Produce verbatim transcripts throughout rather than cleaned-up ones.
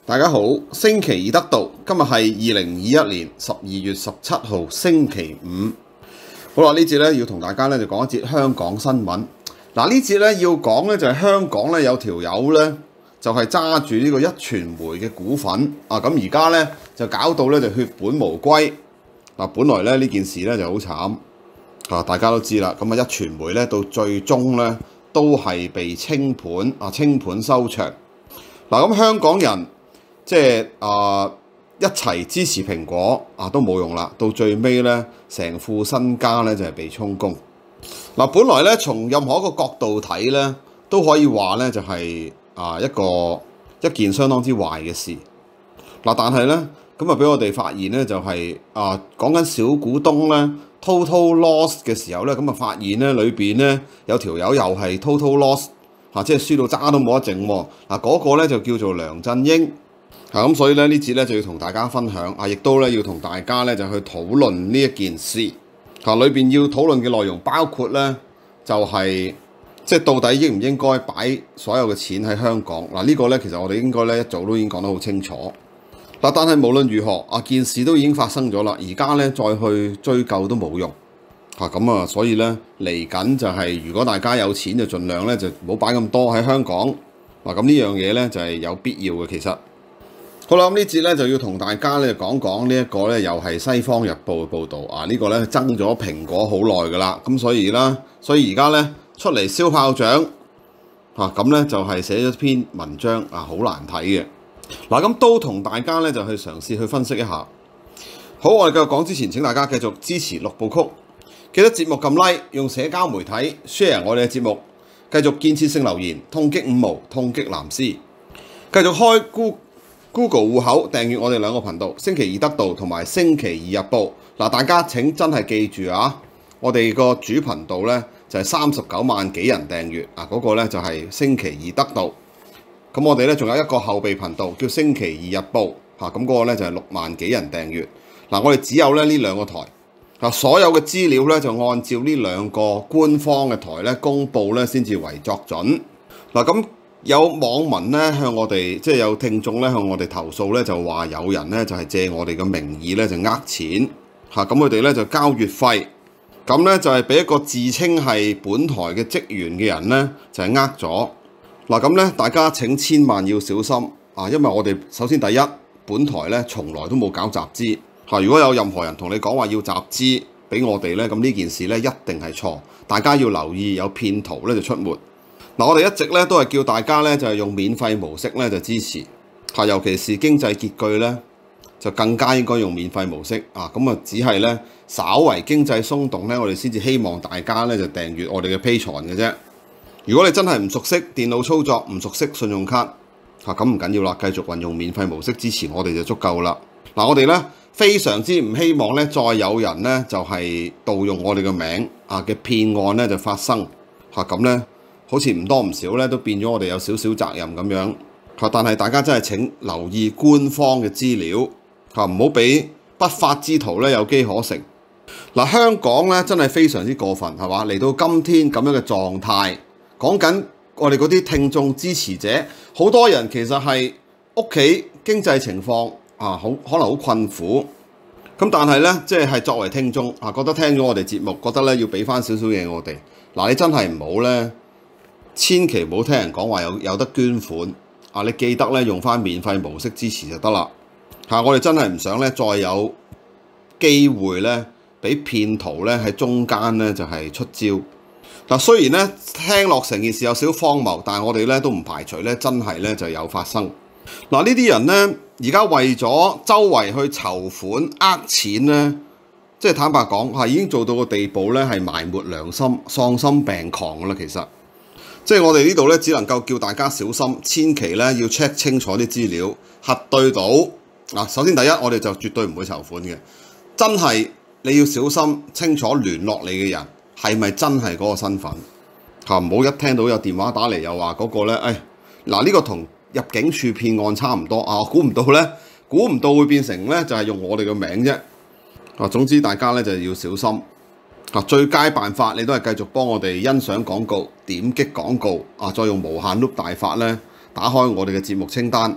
大家好，星期二得道，今日係二零二一年十二月十七號星期五。好啦，呢節咧要同大家咧就講一節香港新聞。嗱，呢節咧要講咧就係香港咧有條友咧就係揸住呢個壹傳媒嘅股份啊，咁而家咧就搞到咧就血本無歸。嗱，本來咧呢件事咧就好慘啊，大家都知啦。咁啊，壹傳媒咧到最終咧都係被清盤啊，清盤收場。嗱，咁香港人。即係啊、呃，一齊支持蘋果啊，都冇用啦。到最尾咧，成副身家咧就係、是、被充公。嗱、啊，本來咧從任何一個角度睇咧，都可以話咧就係、是、啊一個一件相當之壞嘅事。嗱、啊，但係咧咁啊，俾我哋發現咧就係、是、啊講緊小股東咧 total loss 嘅時候咧，咁啊發現咧裏邊咧有條友又係 total loss 嚇、啊，即係輸到渣都冇得剩喎。嗱、啊，嗰、那個咧就叫做梁振英。咁、啊、所以咧呢節咧就要同大家分享啊，亦都咧要同大家咧就去討論呢一件事。啊，裏邊要討論嘅內容包括咧就係、是、即係到底應唔應該擺所有嘅錢喺香港嗱？啊這個、呢個咧其實我哋應該咧一早都已經講得好清楚。嗱、啊，但係無論如何啊，件事都已經發生咗啦，而家咧再去追究都冇用。嚇咁啊，所以咧嚟緊就係、是、如果大家有錢就盡量咧就唔好擺咁多喺香港。嗱、啊，咁呢樣嘢咧就係、是、有必要嘅其實。好啦，咁呢節咧就要同大家咧講講呢一個咧，又係《西方日報》嘅報導啊！這個、呢個咧爭咗蘋果好耐㗎啦，咁所以啦，所以而家咧出嚟燒炮仗嚇，咁、啊、咧就係、是、寫咗篇文章啊，好難睇嘅。嗱、啊，咁都同大家咧就去嘗試去分析一下。好，我哋繼續講之前，請大家繼續支持六部曲，記得節目撳 like， 用社交媒體 share 我哋嘅節目，繼續建設性留言，痛擊五毛，痛擊藍絲，繼續開 Google Google 戶口訂閱我哋兩個頻道，星期二得道同埋星期二日報。嗱，大家請真係記住啊！我哋個主頻道咧就係三十九萬幾人訂閱啊，嗰、那個咧就係星期二得道。咁我哋咧仲有一個後備頻道叫星期二日報嚇，咁、啊、嗰、那個咧就係六萬幾人訂閱。嗱、啊，我哋只有咧呢兩個台，嗱、啊、所有嘅資料咧就按照呢兩個官方嘅台咧公佈咧先至為作準。嗱、啊、咁。有網民咧向我哋，即係有聽眾咧向我哋投訴咧，就話有人咧就係借我哋嘅名義咧就呃錢嚇，咁佢哋咧就交月費，咁咧就係俾一個自稱係本台嘅職員嘅人咧就係呃咗。嗱，咁咧大家請千萬要小心啊，因為我哋首先第一，本台咧從來都冇搞集資嚇，如果有任何人同你講話要集資俾我哋咧，咁呢件事咧一定係錯，大家要留意有騙徒咧就出沒。嗱，我哋一直咧都係叫大家咧就係用免費模式咧就支持嚇，尤其是經濟拮據咧就更加應該用免費模式啊。咁啊，只係咧稍為經濟鬆動咧，我哋先至希望大家咧就訂閱我哋嘅 Patreon嘅啫。如果你真係唔熟悉電腦操作，唔熟悉信用卡嚇，咁唔緊要啦，繼續運用免費模式支持我哋就足夠啦。嗱，我哋咧非常之唔希望咧再有人咧就係盜用我哋嘅名啊嘅騙案咧就發生嚇，咁咧。好似唔多唔少咧，都變咗我哋有少少責任咁樣嚇。但係大家真係請留意官方嘅資料嚇，唔好俾不法之徒咧有機可乘。嗱，香港咧真係非常之過分係嘛？嚟到今天咁樣嘅狀態，講緊我哋嗰啲聽眾支持者，好多人其實係屋企經濟情況啊，好可能好困苦。咁但係咧，即係係作為聽眾啊，覺得聽咗我哋節目，覺得咧要俾翻少少嘢我哋。嗱，你真係唔好咧。千祈唔好聽人講話有有得捐款啊！你記得咧用翻免費模式支持就得啦嚇！我哋真係唔想咧再有機會咧俾騙徒咧喺中間咧就係出招嗱。雖然咧聽落成件事有少少荒謬，但係我哋咧都唔排除咧真係咧就有發生嗱。呢啲人咧而家為咗周圍去籌款呃錢咧，即係坦白講係已經做到個地步咧係埋沒良心、喪心病狂噶啦，其實。即係我哋呢度咧，只能夠叫大家小心，千祈咧要 check 清楚啲資料，核對到嗱。首先第一，我哋就絕對唔會籌款嘅，真係你要小心清楚聯絡你嘅人係咪真係嗰個身份嚇，唔好一聽到有電話打嚟又話嗰個咧，誒嗱呢個同入境處騙案差唔多啊！我估唔到咧，估唔到會變成咧就係用我哋嘅名啫啊！總之大家咧就要小心。啊，最佳辦法你都係繼續幫我哋欣賞廣告、點擊廣告啊，再用無限 loop 大法咧打開我哋嘅節目清單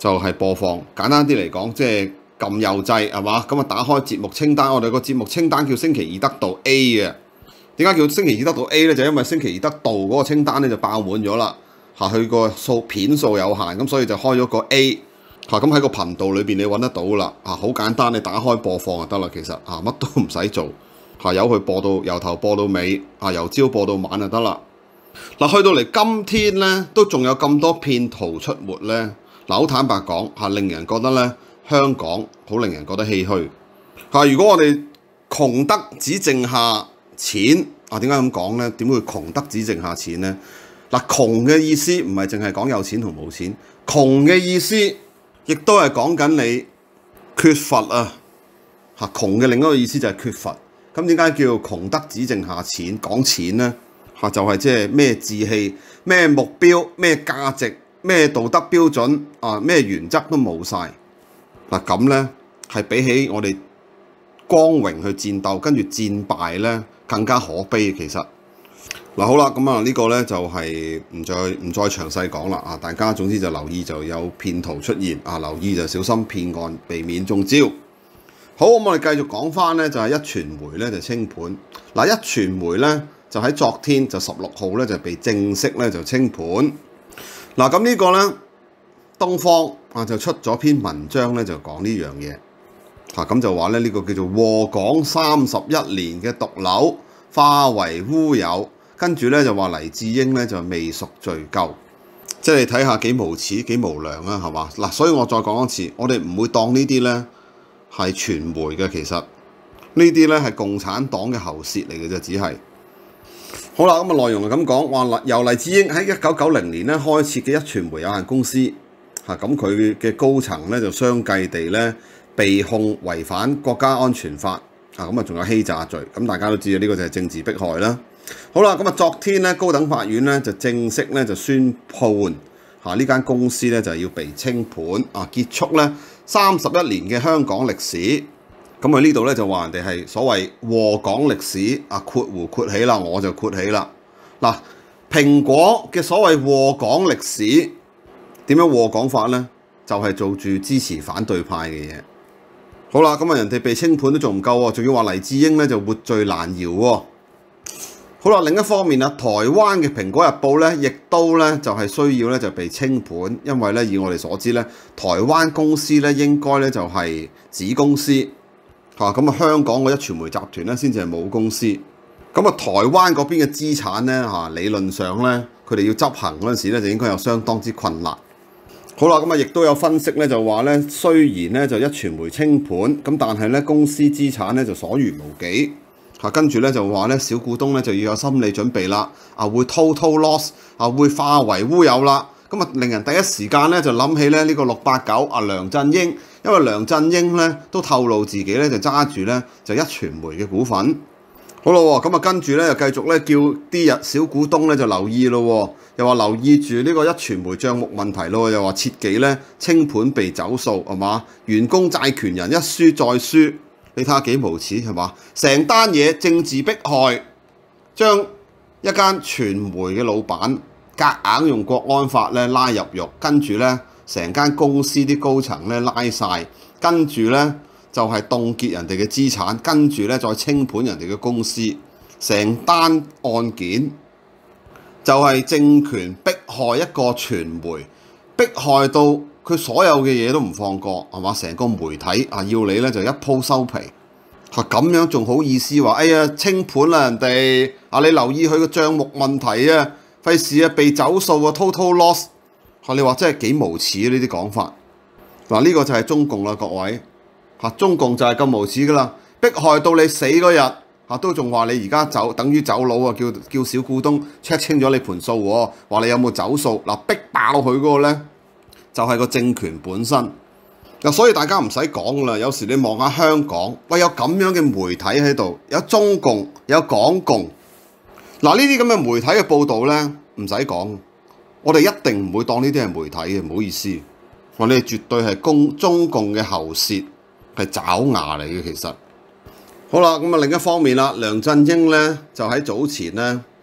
就係播放。簡單啲嚟講，即係撳右掣係嘛？咁啊打開節目清單，我哋個節目清單叫星期二得道 A 嘅。點解叫星期二得道 A 咧？就因為星期二得道嗰個清單咧就爆滿咗啦，嚇佢個數片數有限，咁所以就開咗個 A 嚇。咁喺個頻道裏邊你揾得到啦，嚇好簡單，你打開播放就得啦。其實嚇乜都唔使做，嚇由佢播到由頭播到尾，嚇由朝播到晚就得啦。嗱，去到嚟今天咧，都仲有咁多騙徒出沒咧。嗱，好坦白講嚇，令人覺得咧香港好令人覺得唏噓嚇。如果我哋窮得只剩下錢啊，點解咁講咧？點會窮得只剩下錢咧？嗱，窮嘅意思唔係淨係講有錢同冇錢，窮嘅意思亦都係講緊你缺乏啊嚇。窮嘅另一個意思就係缺乏。咁點解叫窮得只剩下錢？講錢咧嚇，就係即係咩志氣、咩目標、咩價值、咩道德標準啊、咩原則都冇晒。嗱，咁咧係比起我哋光榮去戰鬥，跟住戰敗咧更加可悲。其實嗱，好啦，咁啊呢個咧就係唔再唔再詳細講啦啊！大家總之就留意就有騙徒出現啊，留意就小心騙案，避免中招。好，咁我哋繼續講翻咧，就係一傳媒咧就清盤。嗱，一傳媒咧就喺昨天就十六號咧就被正式咧就清盤。嗱，咁呢個咧東方啊就出咗篇文章咧就講呢樣嘢。嚇咁、啊、就話咧呢、這個叫做禍港三十一年嘅毒瘤化為烏有，跟住咧就話黎智英咧就未贖罪疚，即係你睇下幾無恥幾無良啊，係嘛？嗱，所以我再講一次，我哋唔會當呢啲咧係傳媒嘅，其實呢啲咧係共產黨嘅喉舌嚟嘅啫，只係好啦。咁啊內容係咁講，話由黎智英喺一九九零年咧開設嘅一傳媒有限公司嚇，咁佢嘅高層咧就相繼地咧被控違反國家安全法啊，咁啊仲有欺詐罪，咁大家都知道呢個就係政治迫害啦。好啦，咁啊昨天咧高等法院咧就正式咧就宣判嚇呢間公司咧就要被清盤啊，結束咧三十一年嘅香港歷史。咁佢呢度咧就話人哋係所謂禍港歷史啊，括弧括起啦，我就括起啦。嗱，蘋果嘅所謂禍港歷史點樣禍港法咧？就係做住支持反對派嘅嘢。好啦，咁啊人哋被清盤都仲唔夠喎，仲要話黎智英咧就活罪難饒喎。好啦，另一方面啊，台灣嘅《蘋果日報》咧，亦都咧就係需要咧就被清盤，因為咧以我哋所知咧，台灣公司咧應該咧就係子公司嚇，咁啊香港嗰一傳媒集團咧先至係母公司。咁啊台灣嗰邊嘅資產咧嚇，理論上咧佢哋要執行嗰陣時咧就應該有相當之困難。好啦，咁啊亦都有分析咧就話咧，雖然咧就一傳媒清盤，咁但係咧公司資產咧就所餘無幾。嚇，跟住咧就話咧小股東咧就要有心理準備啦，啊會 total loss 啊會化為烏有啦。咁啊令人第一時間咧就諗起咧呢個六八九啊梁振英，因為梁振英咧都透露自己咧就揸住咧就一傳媒嘅股份。好咯，咁啊跟住咧就繼續咧叫啲日小股東咧就留意咯，又話留意住呢個一傳媒帳目問題咯，又話切忌咧清盤被走數係嘛，員工債權人一輸再輸。你睇下幾無恥係嘛？成單嘢政治迫害，將一間傳媒嘅老闆夾硬用國安法咧拉入獄，跟住咧成間公司啲高層咧拉晒，跟住咧就係凍結人哋嘅資產，跟住咧再清盤人哋嘅公司，成單案件就係政權迫害一個傳媒，迫害到佢所有嘅嘢都唔放過，係嘛？成個媒體啊，要你咧就一鋪收皮，嚇、啊、咁樣仲好意思話？哎呀，清盤啦人哋啊！你留意佢個帳目問題啊，費事啊被走數啊 ，total loss 嚇、啊！你話真係幾無恥呢啲講法嗱？呢、啊這個就係中共啦，各位嚇、啊，中共就係咁無恥噶啦，迫害到你死嗰日嚇，都仲話你而家走，等於走佬啊！叫叫小股東 check 清咗你盤數喎，話你有冇走數嗱？逼爆佢嗰個咧。就係個政權本身嗱，所以大家唔使講啦。有時你望下香港，喂有咁樣嘅媒體喺度，有中共，有港共，嗱呢啲咁嘅媒體嘅報導咧，唔使講，我哋一定唔會當呢啲係媒體嘅，唔好意思，我哋絕對係公中共嘅喉舌，係爪牙嚟嘅。其實好啦，咁啊另一方面啦，梁振英咧就喺早前咧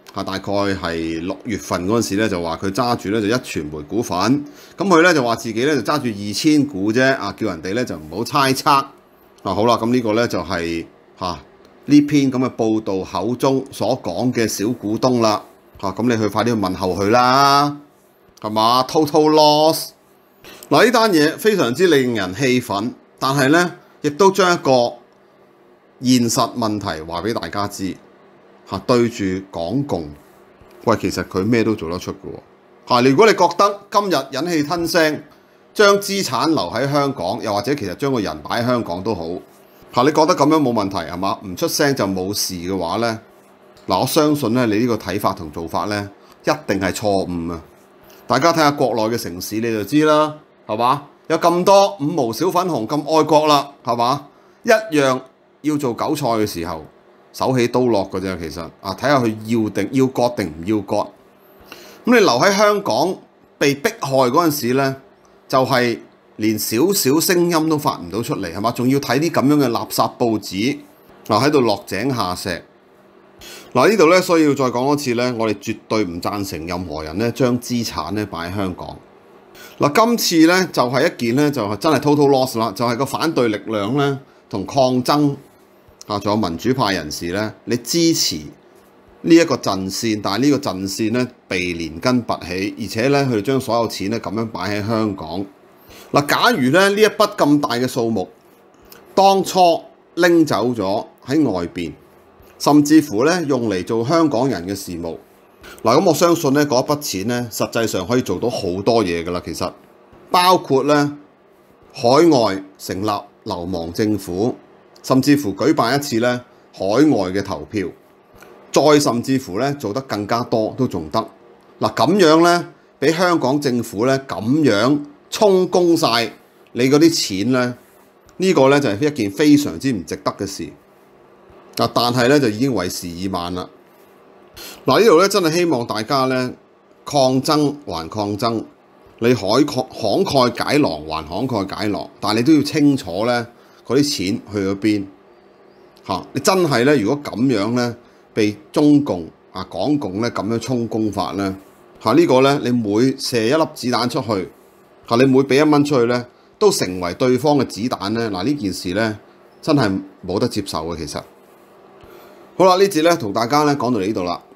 嚇，大概係六月份嗰陣時咧，就話佢揸住咧就一傳媒股份，咁佢咧就話自己咧就揸住二千股啫，啊叫人哋咧就唔好猜測。啊好啦，咁呢個咧就係嚇呢篇咁嘅報道口中所講嘅小股東啦。嚇咁你去快啲去問候佢啦，係嘛 ？Total loss。嗱呢單嘢非常之令人氣憤，但係咧亦都將一個現實問題話俾大家知。嚇對住港共，喂，其實佢咩都做得出嘅喎。嚇，如果你覺得今日忍氣吞聲，將資產留喺香港，又或者其實將個人擺喺香港都好，嚇你覺得咁樣冇問題係嘛？唔出聲就冇事嘅話咧，嗱我相信咧你呢個睇法同做法咧一定係錯誤啊！大家睇下國內嘅城市你就知啦，係嘛？有咁多五毛小粉紅咁愛國啦，係嘛？一樣要做韭菜嘅時候。手起刀落嘅啫，其實啊，睇下佢要定要割定唔要割。咁你留喺香港被迫害嗰陣時咧，就係、是、連少少聲音都發唔到出嚟，係嘛？仲要睇啲咁樣嘅垃圾報紙，嗱喺度落井下石。嗱呢度咧，所以要再講多次咧，我哋絕對唔贊成任何人咧將資產咧擺喺香港。嗱今次咧就係、是、一件咧就係、是、真係 total loss 啦，就係個反對力量咧同抗爭。啊，仲有民主派人士咧，你支持呢一個陣線，但係呢個陣線咧被連根拔起，而且咧佢哋將所有錢咧咁樣擺喺香港。嗱，假如咧呢一筆咁大嘅數目，當初拎走咗喺外邊，甚至乎咧用嚟做香港人嘅事務，嗱咁我相信咧嗰一筆錢咧，實際上可以做到好多嘢㗎啦。其實包括咧海外成立流亡政府。甚至乎舉辦一次咧海外嘅投票，再甚至乎咧做得更加多都仲得。嗱咁樣咧，俾香港政府咧咁樣充公晒你嗰啲錢咧，呢個咧就係一件非常之唔值得嘅事。嗱，但係咧就已經為時已晚啦。嗱呢度咧真係希望大家咧抗爭還抗爭，你慷慷慨解囊還慷慨解囊，但係你都要清楚咧。嗰啲錢去咗邊？嚇！你真係咧，如果咁樣咧，被中共啊、港共咧咁樣充公法咧，嚇、這個、呢個咧，你每射一粒子彈出去，嚇你每俾一蚊出去咧，都成為對方嘅子彈咧。嗱呢件事咧，真係冇得接受嘅。其實好啦，呢節咧同大家咧講到嚟呢度啦。